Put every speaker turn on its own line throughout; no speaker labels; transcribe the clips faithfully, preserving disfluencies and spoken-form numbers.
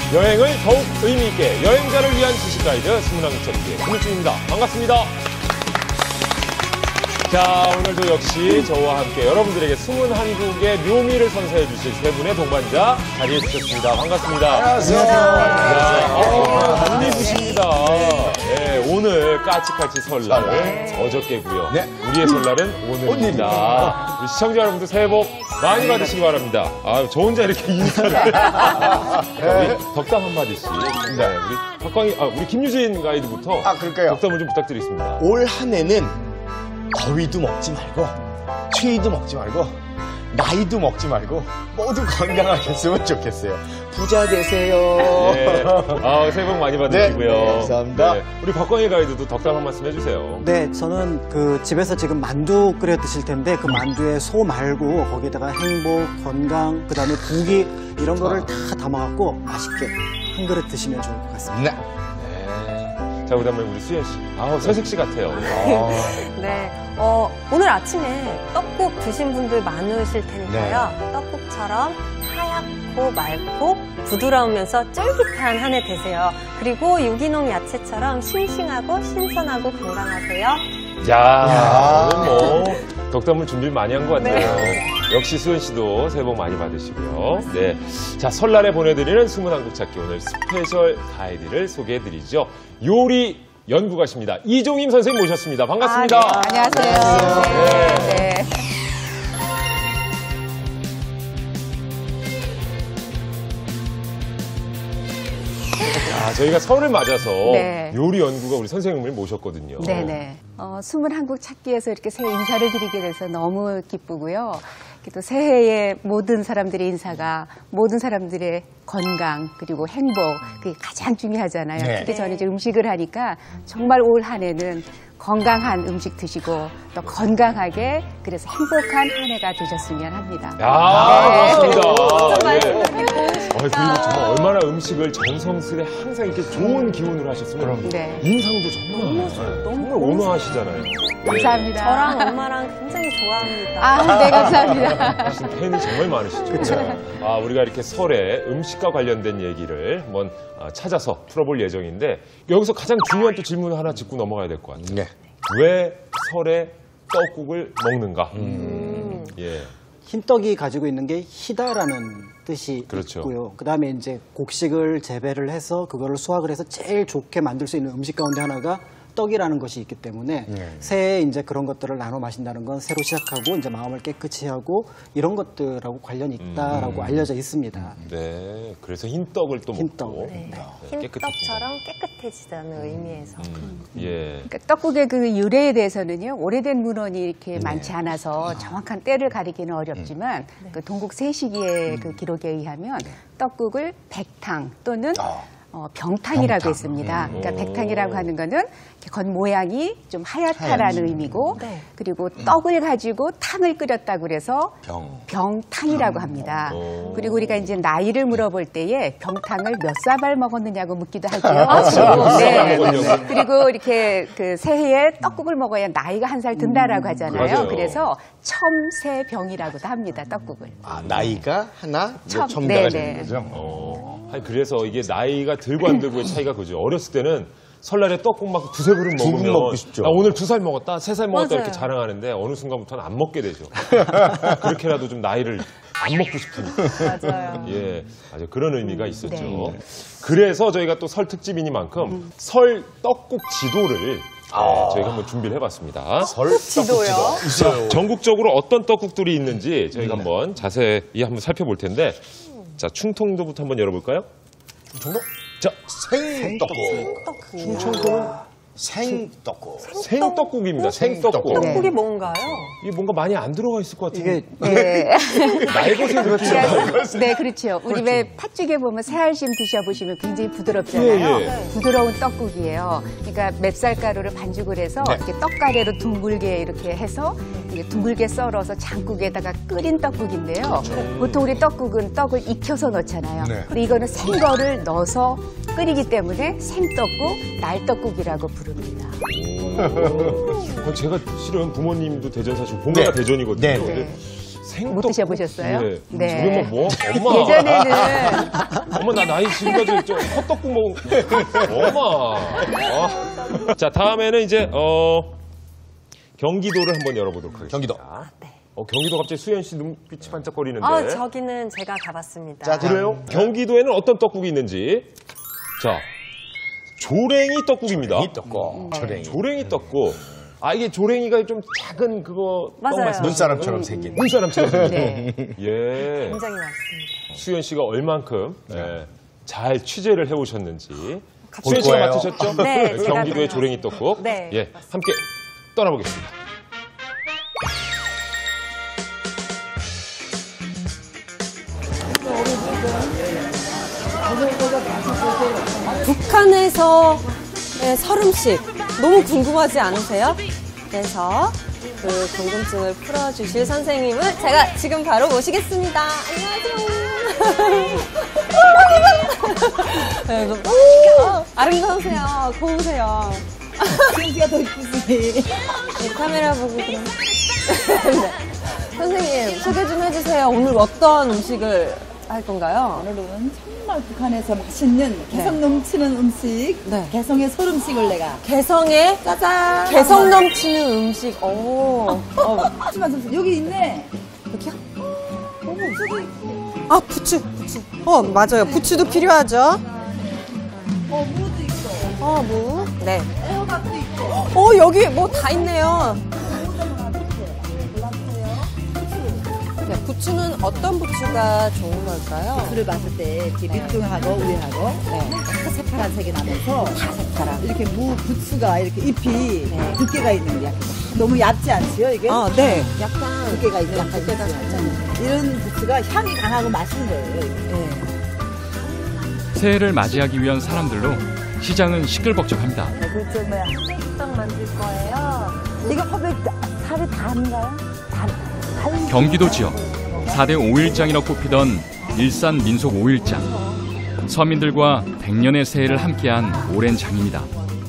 여행을 더욱 의미있게 여행자를 위한 지식 가이드 스물한국 찾기의 김일중입니다. 반갑습니다. 자, 오늘도 역시 저와 함께 여러분들에게 스물한국의 묘미를 선사해 주실 세 분의 동반자 자리해 주셨습니다. 반갑습니다.
안녕하세요.
안 입으십니다. 네, 오늘 까치까치 설날
네.
어저께고요.
네.
우리의 설날은 오늘입니다. 우리 시청자 여러분들 새해 복 많이 받으시기 바랍니다. 아, 저 혼자 이렇게 인사를. 네. 우리 덕담 한마디씩. 네. 우리 박광희, 아, 우리 김유진 가이드부터.
아, 그럴까요?
덕담을 좀 부탁드리겠습니다.
올 한 해는 더위도 먹지 말고, 추위도 먹지 말고, 나이도 먹지 말고, 모두 건강하셨으면 좋겠어요. 부자 되세요.
네. 아, 새해 복 많이 받으시고요.
네, 감사합니다. 네.
우리 박광희 가이드도 덕담 한 말씀 해주세요.
네, 저는 그 집에서 지금 만두 끓여 드실 텐데 그 만두에 소 말고 거기다가 행복, 건강, 그 다음에 복이 이런 거를 다 담아갖고 맛있게 한 그릇 드시면 좋을 것 같습니다.
네.
자, 그 다음에 우리 수현 씨. 아, 서식 씨 같아요. 아.
네, 어, 오늘 아침에 떡국 드신 분들 많으실 테니까요. 네. 떡국처럼 하얗고 맑고 부드러우면서 쫄깃한 한 해 되세요. 그리고 유기농 야채처럼 싱싱하고 신선하고 건강하세요.
야, 오늘 뭐 덕담을 준비를 많이 한 것 같아요.
네.
역시 수현 씨도 새해 복 많이 받으시고요. 네, 자, 설날에 보내드리는 스물한국 찾기 오늘 스페셜 가이드를 소개해드리죠. 요리 연구가십니다. 이종임 선생님 모셨습니다. 반갑습니다.
아, 네. 안녕하세요. 네. 네. 네.
아, 저희가 설을 맞아서
네.
요리 연구가 우리 선생님을 모셨거든요.
네네. 어, 스물한국 찾기에서 이렇게 새해 인사를 드리게 돼서 너무 기쁘고요. 또 새해에 모든 사람들의 인사가 모든 사람들의 건강 그리고 행복 그게 가장 중요하잖아요.
네.
특히 저는 이제 음식을 하니까 정말 올 한 해는 건강한 음식 드시고 또 건강하게 그래서 행복한 한 해가 되셨으면 합니다.
야, 고맙습니다.
정말
예.
맛있다.
아, 그리고 정말 얼마나 음식을 정성스레 항상 이렇게 좋은 기운으로 하셨으면
네.
인상도 정말 정말 온화하시잖아요.
감사합니다.
저랑 엄마랑 굉장히 좋아합니다.
아, 네, 감사합니다.
지금 팬이 정말 많으시죠.
그쵸.
아, 우리가 이렇게 설에 음식과 관련된 얘기를 한번 찾아서 풀어볼 예정인데 여기서 가장 중요한 또 질문을 하나 짚고 넘어가야 될 것 같아요.
네.
왜 설에 떡국을 먹는가?
음.
예.
흰떡이 가지고 있는 게 희다라는 뜻이
그렇죠.
있고요. 그 다음에 이제 곡식을 재배를 해서 그거를 수확을 해서 제일 좋게 만들 수 있는 음식 가운데 하나가 떡이라는 것이 있기 때문에
네.
새해 이제 그런 것들을 나눠 마신다는 건 새로 시작하고 이제 마음을 깨끗이 하고 이런 것들하고 관련이 있다라고
음.
알려져 있습니다.
네. 그래서 흰 떡을 또
흰떡.
먹고
네.
네,
흰떡처럼 깨끗해지다는 의미에서.
음, 예.
그러니까 떡국의 그 유래에 대해서는요, 오래된 문헌이 이렇게 많지 않아서 정확한 때를 가리기는 어렵지만, 그 동국 세시기의 그 기록에 의하면 떡국을 백탕 또는 어, 병탕이라고
병탕.
했습니다. 그러니까
오.
백탕이라고 하는 거는 이렇게 겉 모양이 좀 하얗다라는
하얀.
의미고,
네.
그리고 떡을 가지고 탕을 끓였다고 그래서
병.
병탕이라고 합니다.
오.
그리고 우리가 이제 나이를 물어볼 때에 병탕을 몇 사발 먹었느냐고 묻기도 하고요.
아, 몇 사발 먹었냐고.
그리고 이렇게 그 새해에 떡국을 먹어야 나이가 한 살 든다라고 하잖아요.
맞아요.
그래서 첨새병이라고도 합니다. 떡국을.
아, 나이가 하나,
첨-
첨가가
네네.
되는 거죠?
어. 아니, 그래서 이게 나이가 들고 안 들고의 차이가 그죠. 어렸을 때는 설날에 떡국 막 두세 그릇
두
먹으면
먹고 싶죠.
나 오늘 두 살 먹었다, 세 살 먹었다
맞아요.
이렇게 자랑하는데 어느 순간부터는 안 먹게 되죠. 그렇게라도 좀 나이를 안 먹고 싶으니까.
맞아요.
예, 아주 그런 의미가 있었죠.
네.
그래서 저희가 또 설 특집이니만큼 설 떡국 지도를 예, 저희가 한번 준비를 해봤습니다.
설
지도요?
있어요.
전국적으로 어떤 떡국들이 있는지 저희가 한번 자세히 한번 살펴볼 텐데, 자, 충청도부터 한번 열어볼까요?
정도?
자,
생떡국.
떡국.
충청도는 생떡국.
생떡국입니다. 생떡국.
생떡국.
떡국이
네.
뭔가요?
이게 뭔가 많이 안 들어가 있을 것 같은데.
이게
네.
날것의 느낌.
네, 그렇죠. 우리 왜 팥죽에 보면 새알심 드셔보시면 굉장히 부드럽잖아요.
예, 예.
부드러운 떡국이에요. 그러니까 맵쌀가루를 반죽을 해서
네.
이렇게 떡가래로 둥글게 이렇게 해서 이제 둥글게 썰어서 장국에다가 끓인 떡국인데요. 보통 우리 떡국은 떡을 익혀서 넣잖아요.
네.
근데 이거는 생거를 넣어서 끓이기 때문에 생떡국, 날떡국이라고 부릅니다.
오. 제가 실은 부모님도 대전 사시고 본가가
네.
대전이거든요.
네, 네.
근데
못 드셔보셨어요?
예.
네.
저게 뭐, 뭐? 엄마.
예전에는
엄마, 나 나이 지금까지 저 헛떡국 먹은. 엄마. 아. 자, 다음에는 이제, 어, 경기도를 한번 열어보도록 하겠습니다.
경기도.
어, 경기도 갑자기 수현 씨 눈빛이 반짝거리는데.
아, 저기는 제가 가봤습니다.
자,
그래요? 경기도에는 어떤 떡국이 있는지. 자, 조랭이 떡국입니다.
이 떡국. 조랭이.
조랭이 떡국. 아, 이게 조랭이가 좀 작은 그거 떡
맞아요.
말씀하시는
눈사람처럼
거예요?
생긴.
눈사람처럼 생긴.
네.
예.
굉장히 맛있습니다.
수현 씨가 얼만큼 예, 잘 취재를 해오셨는지.
볼
수현 씨가
거예요.
맡으셨죠?
네, 제가
경기도의
다-
조랭이 떡국.
네,
예, 함께 떠나보겠습니다.
북한에서 네, 설음식 너무 궁금하지 않으세요? 그래서 그 궁금증을 풀어주실 선생님을 제가 지금 바로 모시겠습니다. 안녕하세요. 네, 너무 아름다우세요. 고우세요.
생기가 더 이쁘지.
네, 카메라 보고 그럼. 네. 선생님 소개 좀 해주세요. 오늘 어떤 음식을 할 건가요?
오늘은 정말 북한에서 맛있는 개성 넘치는 음식,
네.
개성의 솔음식을 내가
개성에
짜잔.
개성 넘치는 음식. 오. 어,
하지만 잠시 여기 있네.
여기요?
어머, 저기 있고.
아, 부추, 부추. 어, 맞아요. 부추도 필요하죠.
어, 무도 있고.
어, 무. 네.
애호박도 있고.
어, 여기 뭐 다 있네요. 네, 부추는 어떤 부추가 좋은 걸까요?
불을 봤을 때 이렇게 밑둥하고 위하고
네.
다 새파란 색이 나면서 다 새파란. 이렇게 무 부추가 이렇게 잎이 두께가 있는 게 약간 너무 얇지 않지요 이게?
아, 네. 약간
두께가 있는 약간
두께가
있지.
살짝
이런 부추가 향이 강하고 맛있는 거예요. 이게.
네.
새해를 맞이하기 위한 사람들로 시장은 시끌벅적합니다.
그쪽 뭐야?
딱 만들 거예요.
이거 허브 살이 다인가요? 다.
경기도 지역 사 대 오일장이라 꼽히던 일산 민속 오일장. 서민들과 백년의 새해를 함께한 오랜 장입니다.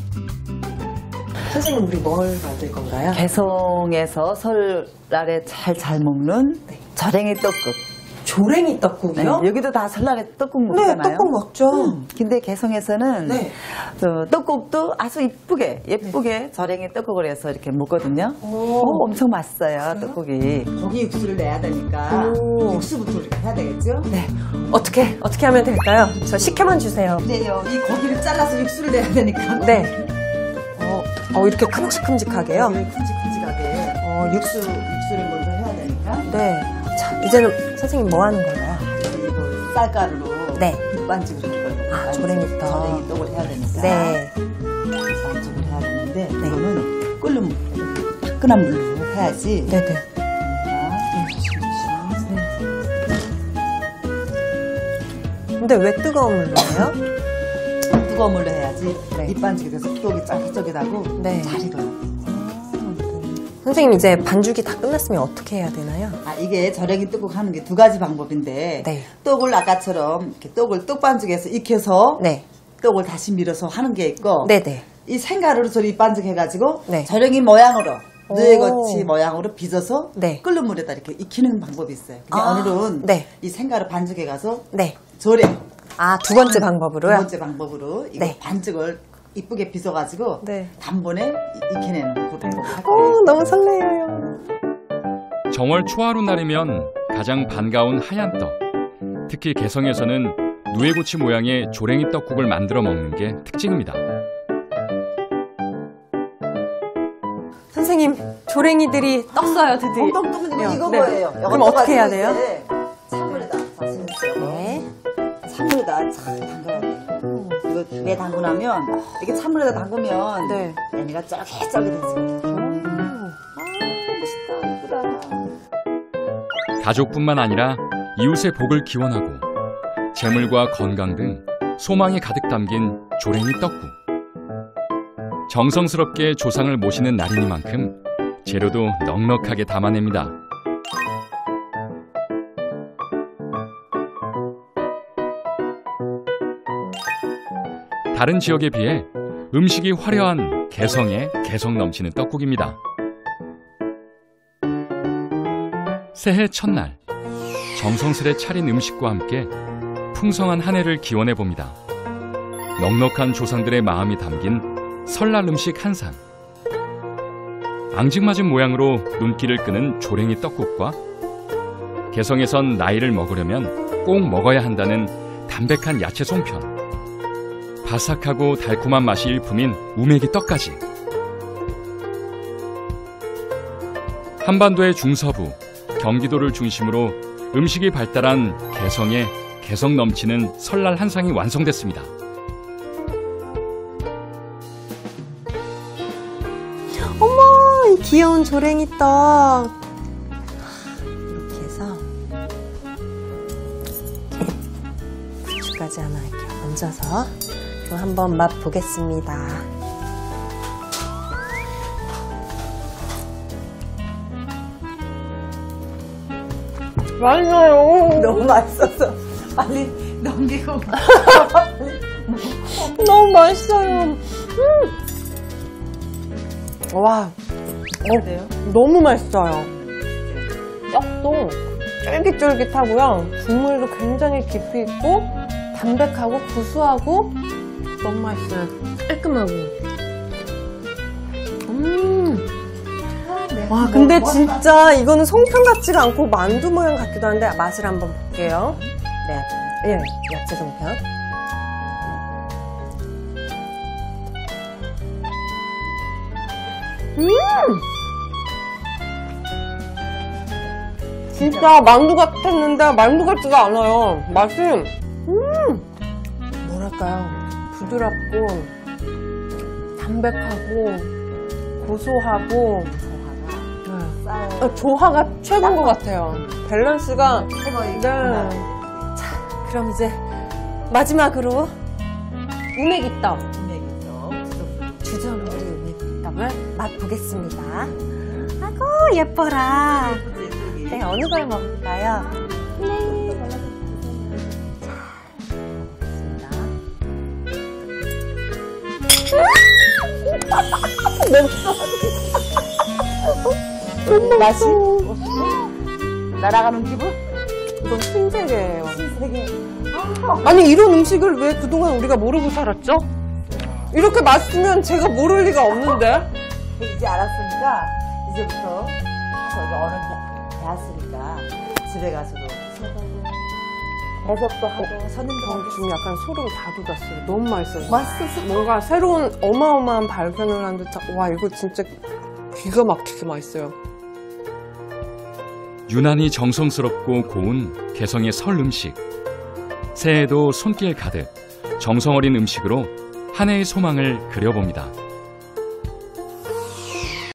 선생님, 우리 뭘 만들 건가요?
개성에서 설날에 잘 잘 먹는 저랭이 떡국.
조랭이
네,
떡국이요?
여기도 다 설날에 떡국
네,
먹잖아요.
떡국 먹죠.
음, 근데 개성에서는
네.
저 떡국도 아주 이쁘게 예쁘게 저랭이 떡국을 해서 이렇게 먹거든요.
오.
오, 엄청 맛있어요 떡국이. 고기 육수를 내야 되니까
오.
육수부터 이렇게 해야 되겠죠?
네. 어떻게, 어떻게 하면 될까요? 저 식혀만 주세요.
네요. 이 고기를 잘라서 육수를 내야 되니까.
네. 어, 어 이렇게 큼직큼직하게요?
고기를 큼직큼직하게
어, 육수.
육수를 먼저 해야 되니까.
네. 자, 이제는 선생님 뭐 하는 건가요?
이거 쌀가루로
네.
밑반죽을 할 거예요.
아, 조랭이 떡.
조랭이 떡을 해야 되니까.
네.
밑반죽을 해야 되는데 이거는 끓는 화끈한 물로 해야지.
네네. 근데 왜 뜨거운 물로 해요?
뜨거운 물로 해야지
네.
밑반죽이 돼서 떡이 쫄깃쫄깃하고
네.
잘 익어요.
선생님, 이제 반죽이 다 끝났으면 어떻게 해야 되나요?
아, 이게 저랭이 떡국 하는 게 두 가지 방법인데
네.
떡을 아까처럼 이렇게 떡을 떡반죽에서 익혀서
네.
떡을 다시 밀어서 하는 게 있고
네네.
이 생가루로 저리 밑반죽 해가지고
네.
저랭이 모양으로
오.
누에거치 모양으로 빚어서
네.
끓는 물에다 이렇게 익히는 방법이 있어요. 근데
아,
오늘은
네.
이 생가루 반죽에 가서
네.
절에
아, 두 번째
두
방법으로요?
번째 방법으로 이거
네.
반죽을 이쁘게 빚어가지고
네.
단번에 이- 익혀내는 그 방법을 할 거예요.
어, 너무 설레요.
정월 초하루 날이면 가장 반가운 하얀 떡. 특히 개성에서는 누에고치 모양의 조랭이 떡국을 만들어 먹는 게 특징입니다.
선생님, 조랭이들이 떴어요, 드디어.
똥똥똥 이거
네.
뭐예요?
그럼 어떻게 해야 돼요?
찬물에다 다시는어요.
네.
찬물에다 잘 담가야 돼요. 이거 왜 담그냐면 이렇게 찬물에다 담그면
네.
얘네가 쫄깃쫄깃해져요. 아 멋있다, 예쁘다.
가족뿐만 아니라 이웃의 복을 기원하고 재물과 건강 등 소망이 가득 담긴 조랭이 떡국. 정성스럽게 조상을 모시는 날이니만큼 재료도 넉넉하게 담아냅니다. 다른 지역에 비해 음식이 화려한 개성에 개성 넘치는 떡국입니다. 새해 첫날 정성스레 차린 음식과 함께 풍성한 한 해를 기원해 봅니다. 넉넉한 조상들의 마음이 담긴 설날 음식 한상. 앙증맞은 모양으로 눈길을 끄는 조랭이 떡국과 개성에선 나이를 먹으려면 꼭 먹어야 한다는 담백한 야채 송편, 바삭하고 달콤한 맛이 일품인 우메기 떡까지. 한반도의 중서부, 경기도를 중심으로 음식이 발달한 개성에 개성 넘치는 설날 한상이 완성됐습니다.
어머, 이 귀여운 조랭이 떡. 이렇게 해서 부추까지 하나 이렇게 얹어서 또 한번 맛보겠습니다. 맛있어요.
너무 맛있어서 빨리 넘기고
너무 맛있어요. 음. 와, 어, 너무 맛있어요. 떡도 쫄깃쫄깃하고요. 국물도 굉장히 깊이 있고 담백하고 구수하고 너무 맛있어요. 깔끔하고. 음. 와, 근데 진짜 이거는 송편 같지가 않고 만두 모양 같기도 한데 맛을 한번 볼게요. 네, 예, 야채 송편. 음! 진짜 만두 같았는데 만두 같지가 않아요. 맛이 음! 뭐랄까요? 부드럽고 담백하고 고소하고 네. 조화가 최고인 것 같아요. 밸런스가 네. 자, 그럼 이제 마지막으로 우메기떡 주전부리 우메기떡을 맛보겠습니다. 아이고 예뻐라. 네, 어느 걸 먹을까요? 네. 자, 먹겠습니다.
맛이 날아가는 기분?
이건 신세계예요. 신세계. 아니 이런 음식을 왜 그동안 우리가 모르고 살았죠? 이렇게 맛있으면 제가 모를 리가 없는데.
이제 알았으니까 이제부터 저기 어른 배웠으니까 집에 가서도 해석도 하고 선임도 하고
지금 약간 소름 다 돋았어요. 너무 맛있어요.
맛있었어.
뭔가 새로운 어마어마한 발견을 한 듯한. 와 이거 진짜 기가 막히게 맛있어요.
유난히 정성스럽고 고운 개성의 설 음식. 새해에도 손길 가득 정성 어린 음식으로 한 해의 소망을 그려봅니다.